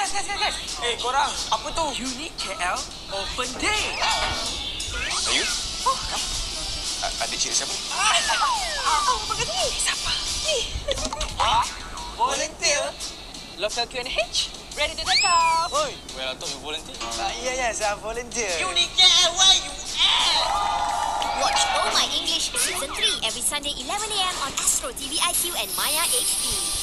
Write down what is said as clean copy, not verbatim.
Guys. Korang, apa tu? UnIKL Open Day. Ayu? Adik cik siapa? Bagus ni. Siapa? Volunteer? Local QNH? Ready to take off? Oi, well, I thought you volunteer. Ya, saya volunteer. UnIKL, where you at? Watch Oh My English Season 3 every Sunday 11 a.m. on Astro TV IQ and Maya HD.